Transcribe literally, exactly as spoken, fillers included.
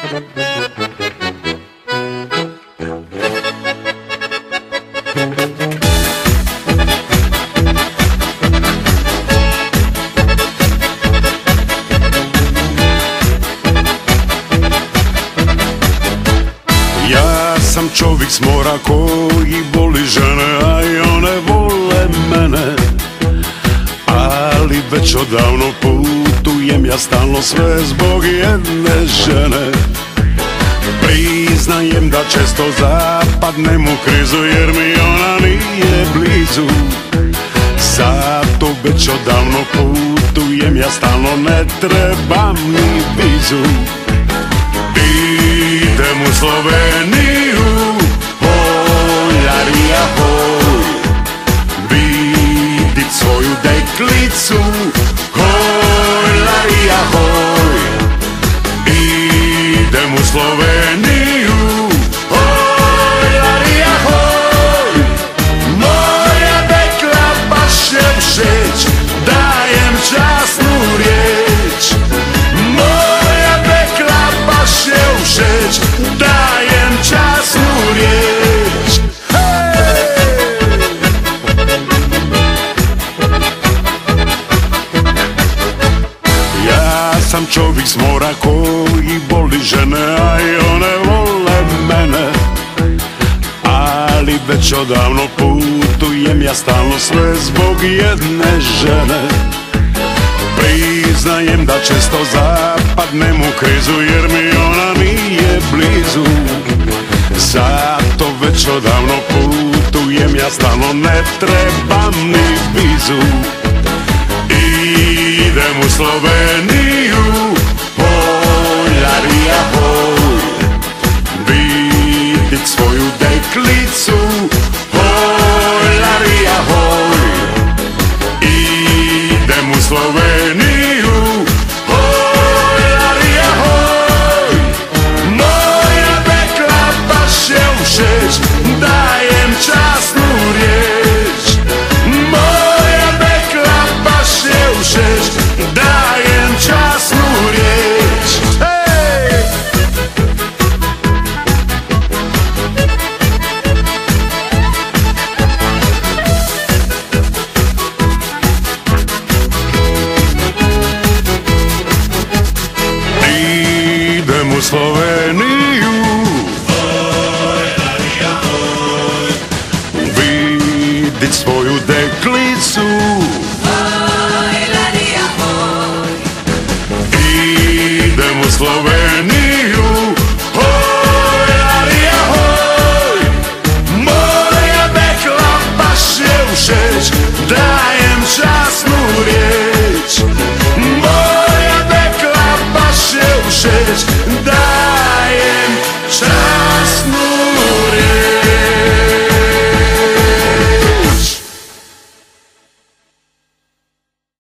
Ja sam čovjek s mora koji voli žene, a i one vole mene. Ali već odavno putujem ja stalno sve zbog jedne žene. Priznajem da često zapadnem u krizu jer mi ona nije blizu. Zato već odavno putujem ja stalno, ne trebam ni vizu. Idem u Sloveniju, Poljarija hoj, vidit svoju deklicu, Poljarija hoj. Idem u Sloveniju, Poljarija hoj, moja dekla baš je všeć, dajem časnu riječ. Moja dekla baš je všeć, dajem časnu riječ. Ja sam čovjek s mora koji voli žene, a i one vole mene. Ali već odavno putujem ja stalno sve zbog jedne žene. Priznajem da često zapadnem u krizu jer mi ona nije blizu. Zato već odavno putujem ja stalno, ne trebam ni vizu. Idem u Sloveniju, Poljarija hoj, vidit svoju deklicu, Poljarija hoj. Idem u Sloveniju, Poljarija hoj, moja dekla baš je všeć, dajem časnu riječ. Moja dekla baš je všeć, dajem časnu riječ. Hej! Idem u Sloveniju, Poljarija hoj, vidit svoju deklicu, Poljarija hoj. Idem u Sloveniju, Poljarija hoj, moja dekla baš je všeć, dajem